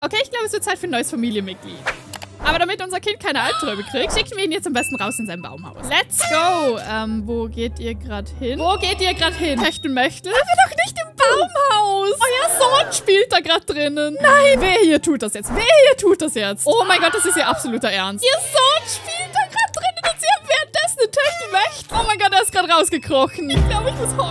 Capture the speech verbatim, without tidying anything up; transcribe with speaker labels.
Speaker 1: Okay, ich glaube, es wird Zeit für ein neues Familienmitglied. Aber damit unser Kind keine Albträume kriegt, schicken wir ihn jetzt am besten raus in sein Baumhaus. Let's go! Ähm, wo geht ihr gerade hin? Wo geht ihr gerade hin? Möchten, möchten? Aber doch nicht im Baumhaus! Euer Sohn spielt da gerade drinnen. Nein! Wer hier tut das jetzt? Wer hier tut das jetzt? Oh mein Gott, das ist ihr absoluter Ernst. Ihr Sohn spielt da gerade drinnen und sie haben währenddessen eine Techtelmechtel. Oh mein Gott, er ist gerade rausgekrochen. Ich glaube, ich muss